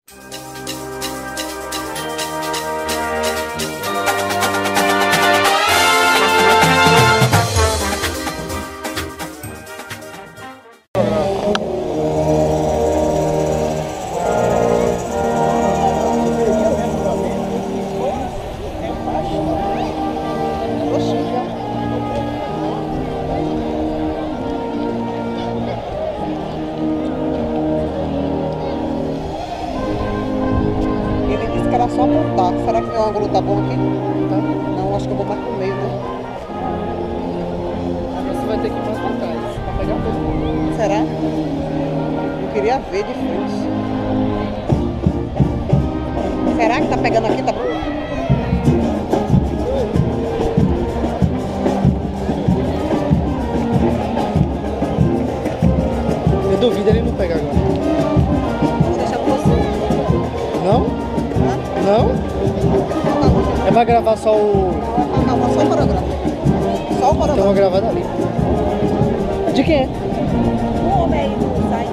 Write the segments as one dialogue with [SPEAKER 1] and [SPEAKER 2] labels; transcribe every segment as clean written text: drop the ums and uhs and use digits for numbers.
[SPEAKER 1] Era só apontar. Será que o ângulo tá bom aqui? Tá. Não, acho que eu vou mais pro meio, né?
[SPEAKER 2] Agora você vai ter que ir mais pra trás, pra pegar tudo.
[SPEAKER 1] Será? Eu queria ver de frente. Será que tá pegando aqui? Tá bom?
[SPEAKER 2] Eu duvido ele não pegar agora.
[SPEAKER 1] Vou deixar pra você.
[SPEAKER 2] Não?
[SPEAKER 1] Hã?
[SPEAKER 2] Não? É pra gravar só o...
[SPEAKER 1] Não, só o coreógrafo. Só o
[SPEAKER 2] Então eu
[SPEAKER 1] coreógrafo.
[SPEAKER 2] vou gravar dali. De quem é?
[SPEAKER 1] O homem aí do site.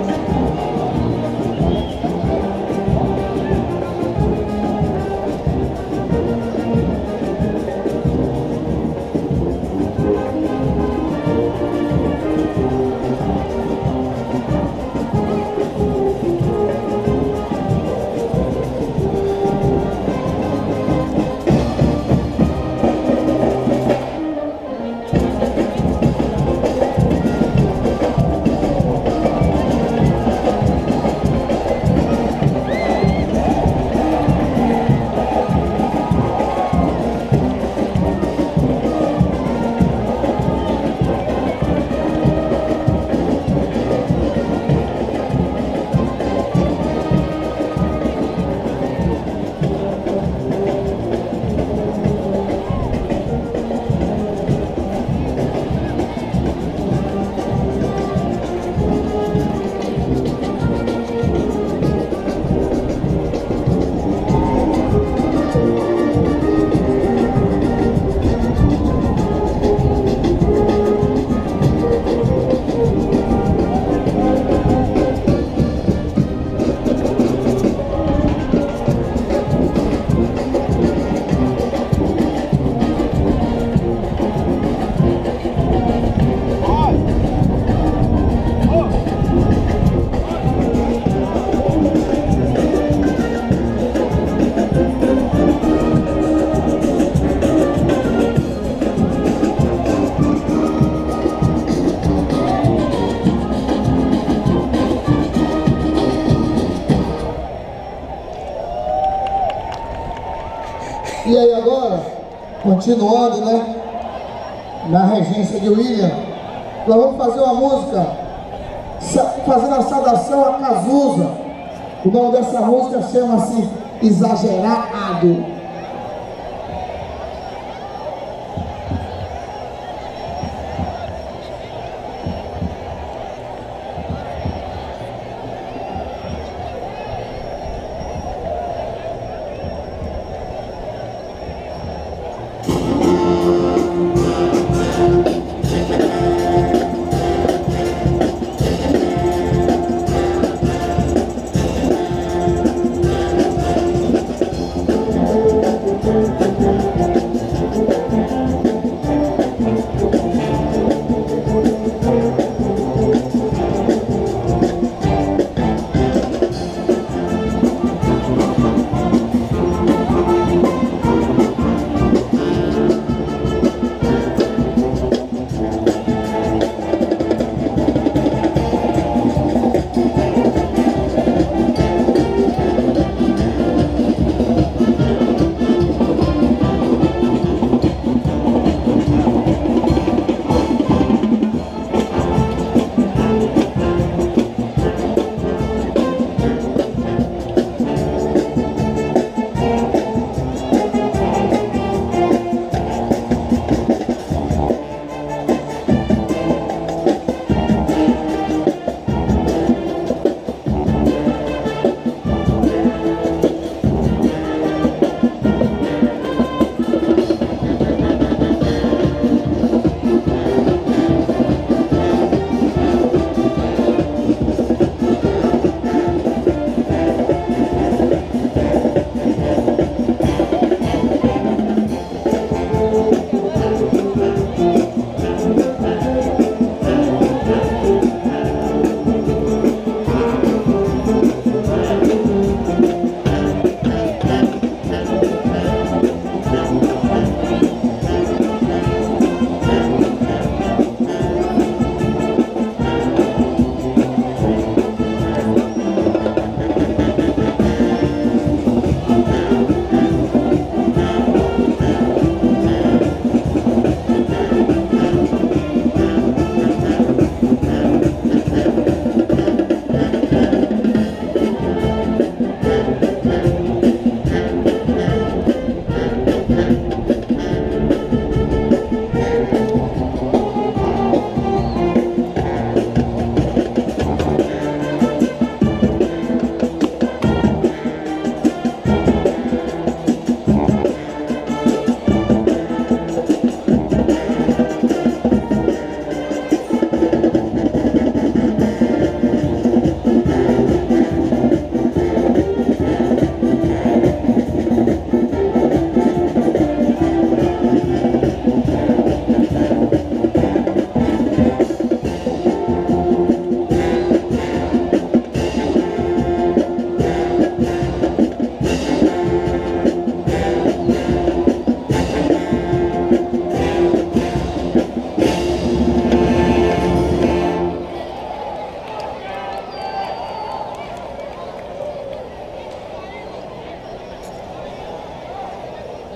[SPEAKER 3] E aí agora, continuando, né, na regência de William, nós vamos fazer uma música fazendo a saudação a Cazuza. O nome dessa música chama-se Exagerado.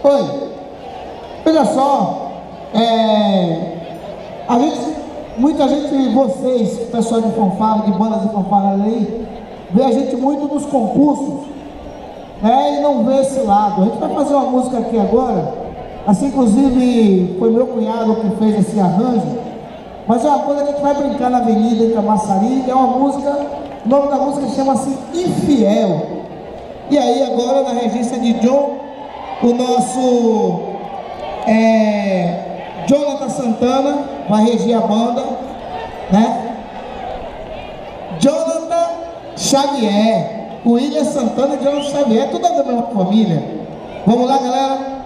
[SPEAKER 3] Oi, veja só, muita gente, vocês, pessoal de fanfarra, de bandas de fanfarra aí, vê a gente muito nos concursos, e não vê esse lado. A gente vai fazer uma música aqui agora, assim, inclusive foi meu cunhado que fez esse arranjo, mas é uma coisa que a gente vai brincar na avenida em Camaçari, é uma música, o nome da música chama-se Infiel. E aí agora na regência de John, o nosso Jonathan Santana vai regir a banda, né? Jonathan Xavier, o William Santana e Jonathan Xavier, tudo da mesma família. Vamos lá, galera?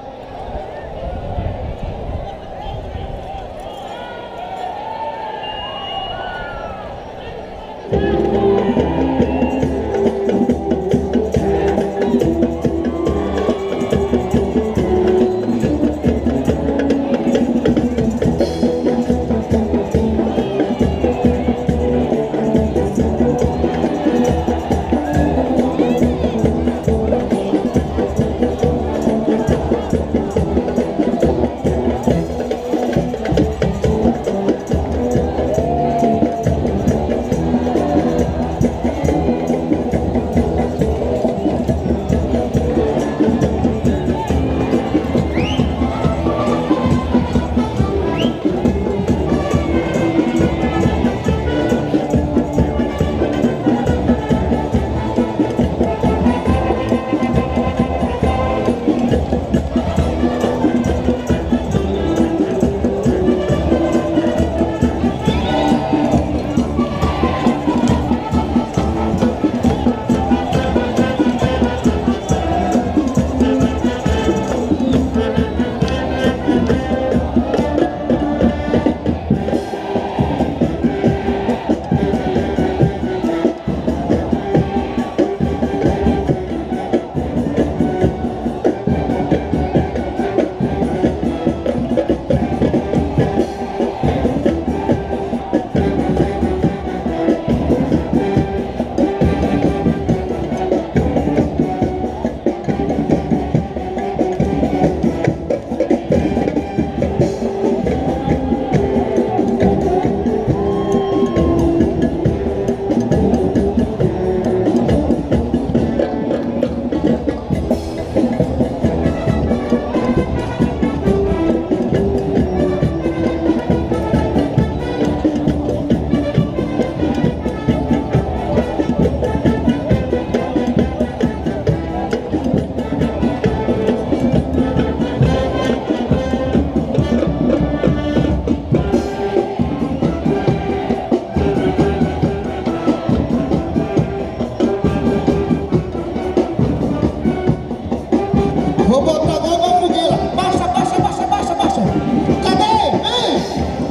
[SPEAKER 3] Vou botar a mão na fogueira. Baixa, baixa, baixa, baixa, baixa. Cadê? Vem!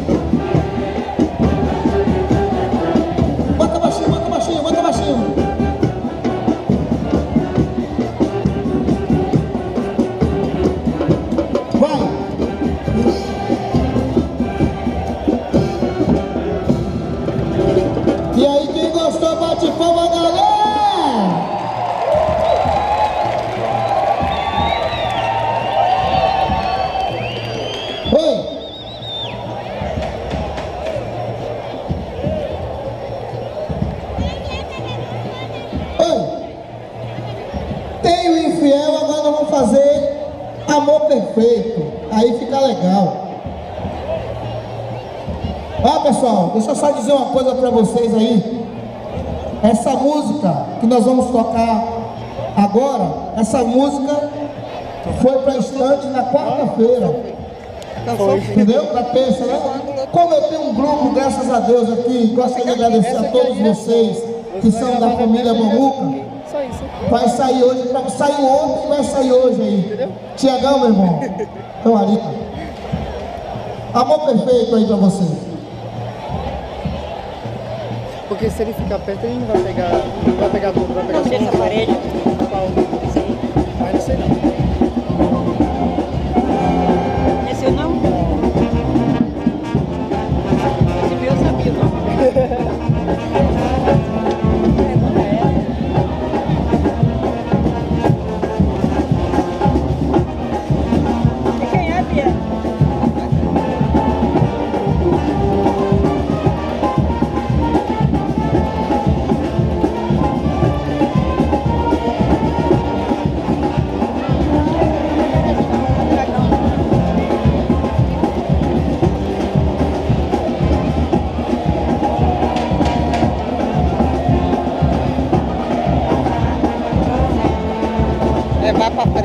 [SPEAKER 3] Bota baixinho, bota baixinho, bota baixinho. Vai! E aí, quem gostou, bate palma, galera! Tem o Infiel, agora nós vamos fazer Amor Perfeito. Aí fica legal. Pessoal, deixa eu só dizer uma coisa pra vocês aí. Essa música que nós vamos tocar agora, essa música foi pra estante na quarta-feira. Entendeu? Pra terça, né? Como eu tenho um grupo, graças a Deus, aqui, gostaria de agradecer a todos vocês que são da família Mamuca. Vai sair hoje, saiu ontem e vai sair hoje aí. Tiagão, meu irmão. Então, ali. Amor Perfeito aí pra vocês.
[SPEAKER 2] Porque se ele ficar perto, ele não vai pegar tudo, vai pegar só
[SPEAKER 4] essa parede.
[SPEAKER 2] Sim. Mas não sei não.
[SPEAKER 4] Esse eu não? Esse eu sabia, não?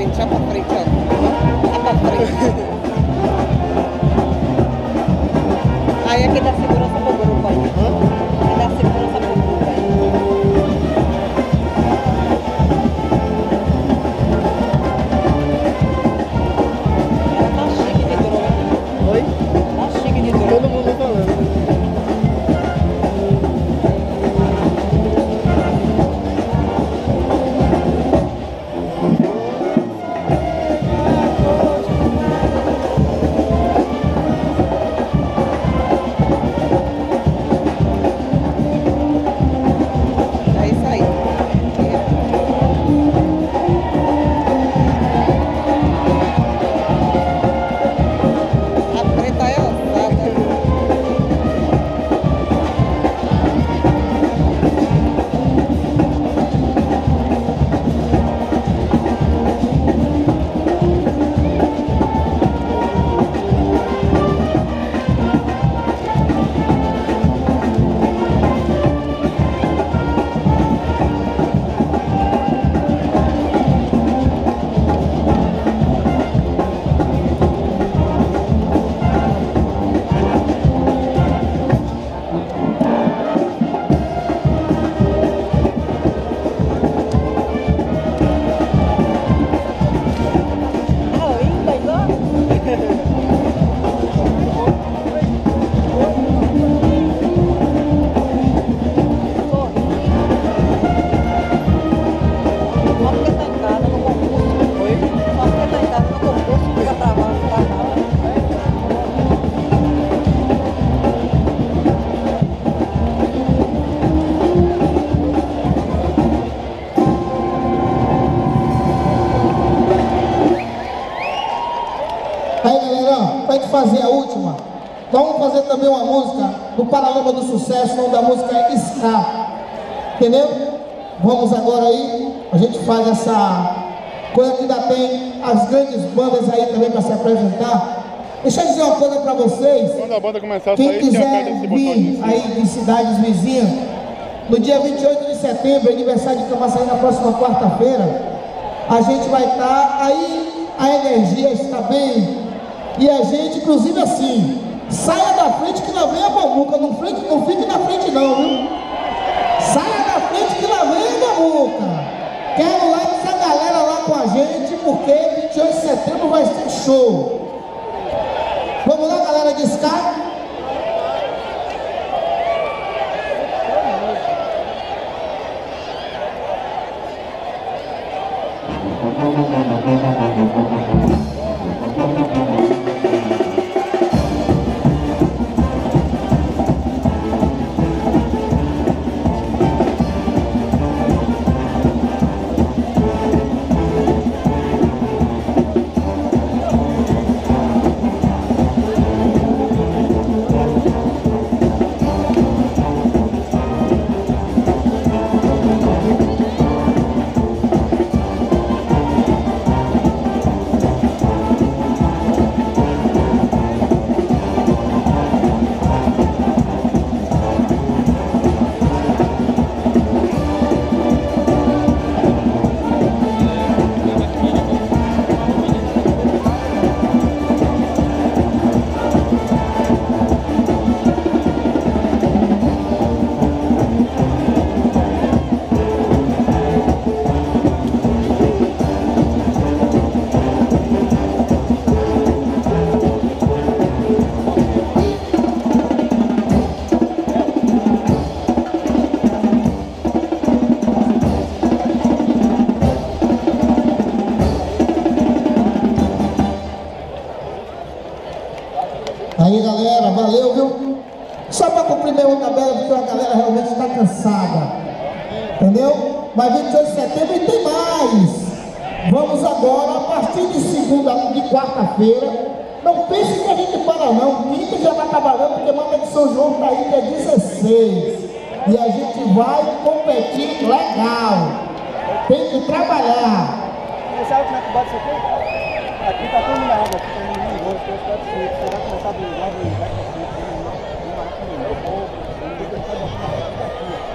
[SPEAKER 1] frente, ó. Lá pra frente. Aí aqui dá segurança pro grupo aí. Aqui dá segurança pro grupo aí. Ela tá chique de drone.
[SPEAKER 2] Oi?
[SPEAKER 1] Tá chique de drone.
[SPEAKER 2] Todo mundo falando.
[SPEAKER 1] É isso aí. A preta é ousada. Ah, linda, igual. Só porque tá em casa no concurso.
[SPEAKER 2] Oi?
[SPEAKER 1] Só porque tá em casa no concurso, fica travado, tá nada.
[SPEAKER 3] Aí galera, pra gente fazer a última, vamos fazer também uma música do Paralama do Sucesso, o nome da música é Ska. Entendeu? Vamos agora aí, a gente faz essa coisa que ainda tem as grandes bandas aí também para se apresentar. Deixa eu dizer uma coisa para vocês.
[SPEAKER 5] Quando a banda começar a
[SPEAKER 3] Quem
[SPEAKER 5] sair, você
[SPEAKER 3] quiser
[SPEAKER 5] aperta esse botão
[SPEAKER 3] vir aí de cidades vizinhas, no dia 28 de setembro, aniversário de Camaçari, na próxima quarta-feira, a gente vai estar aí, a energia está bem, e a gente, inclusive assim, saia da frente que lá vem a bambuca, não fique na frente não, viu? Saia da frente que lá vem a bambuca. Quero lá essa galera lá com a gente, porque 28 de setembro vai ser show. Vamos lá, galera de Ska? Aí galera, valeu, viu? Só para cumprir mesmo a tabela, porque a galera realmente está cansada. Entendeu? Mas 28 de setembro e tem mais. Vamos agora, a partir de quarta-feira. Não pense que a gente para não. Quinta já está trabalhando, porque Mata de São João está aí dia 16. E a gente vai competir legal. Tem que trabalhar.
[SPEAKER 2] Você sabe como é que bota isso aqui? Aqui tá tudo na água, aqui tá no negócio, que eu espero que você vai começar do lado e vai pra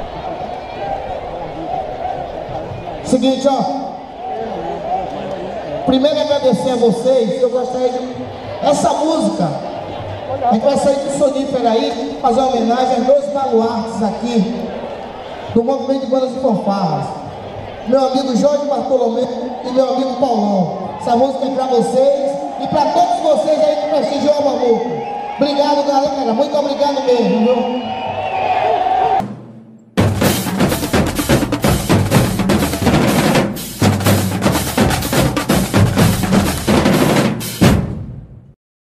[SPEAKER 2] frente.
[SPEAKER 3] Seguinte, ó. Primeiro agradecer a vocês, eu gostaria de... Essa música, a gente vai sair do sonífero aí, fazer uma homenagem aos dois baluartes aqui, do movimento de bandas e fanfarras. Meu amigo Jorge Bartolomeu e meu amigo Paulão. Essa música é pra vocês e pra todos vocês aí que prestigiam a Mamuca. Obrigado, galera, muito obrigado mesmo, viu?